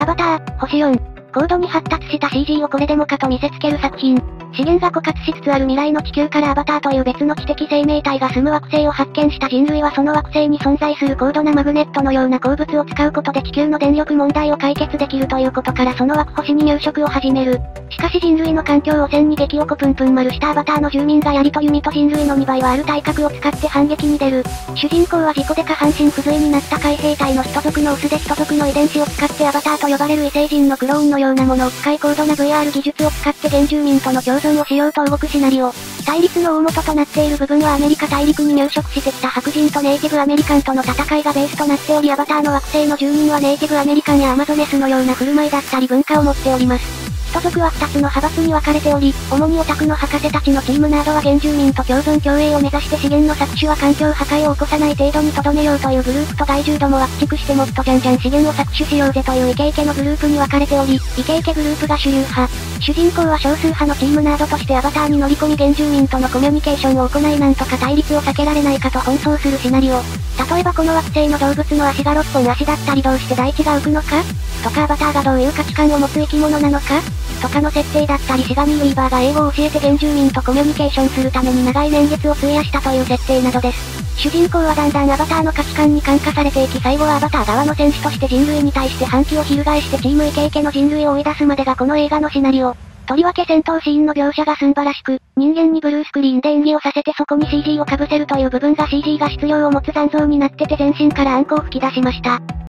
バター、星4。高度に発達した CG をこれでもかと見せつける作品。資源が枯渇しつつある未来の地球からアバターという別の知的生命体が住む惑星を発見した人類はその惑星に存在する高度なマグネットのような鉱物を使うことで地球の電力問題を解決できるということからその惑星に入植を始める。しかし人類の環境汚染に激おこぷんぷん丸したアバターの住民が槍と弓と人類の2倍はある体格を使って反撃に出る。主人公は事故で下半身不随になった海兵隊の人族のオスで人族の遺伝子を使ってアバターと呼ばれる異星人のクローンのようなものを使い高度な VR 技術を使って原住民との共存をしようと動くシナリオ。対立の大元となっている部分はアメリカ大陸に入植してきた白人とネイティブアメリカンとの戦いがベースとなっておりアバターの惑星の住民はネイティブアメリカンやアマゾネスのような振る舞いだったり文化を持っております。人族は2つの派閥に分かれており、主にオタクの博士たちのチームなどは原住民と共存共栄を目指して資源の搾取は環境破壊を起こさない程度に留めようというグループと害獣どもは駆逐してもっとじゃんじゃん資源を搾取しようぜというイケイケのグループに分かれており、イケイケグループが主流派。主人公は少数派のチームナードとしてアバターに乗り込み原住民とのコミュニケーションを行いなんとか対立を避けられないかと奔走するシナリオ。例えばこの惑星の動物の足が6本足だったりどうして大地が浮くのかとかアバターがどういう価値観を持つ生き物なのかとかの設定だったりシガニー・ウィーバーが英語を教えて原住民とコミュニケーションするために長い年月を費やしたという設定などです。主人公はだんだんアバターの価値観に感化されていき最後はアバター側の戦士として人類に対して反旗を翻してチームイケイケの人類を追い出すまでがこの映画のシナリオ。とりわけ戦闘シーンの描写がすんばらしく、人間にブルースクリーンで演技をさせてそこに CG を被せるという部分が CG が質量を持つ残像になってて全身からあんこを吹き出しました。